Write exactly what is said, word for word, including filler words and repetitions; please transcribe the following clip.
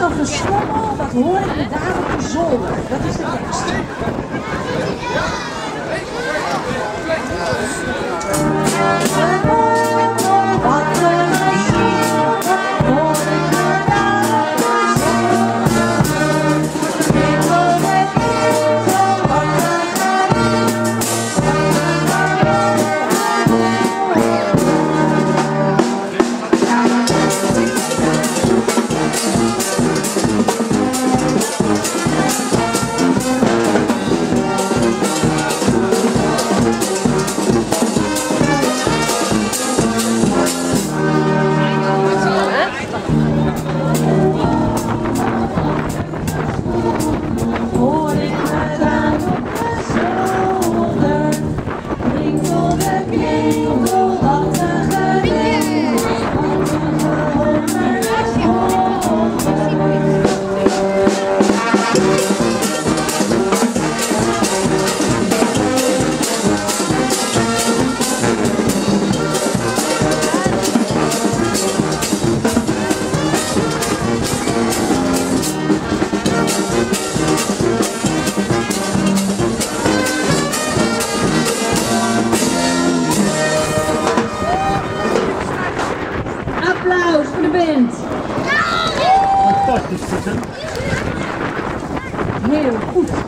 van geschommel, wat hoor ik me daar op de zolder? Dat is de tekst. Applaus voor de band. Fantastisch, Heel goed.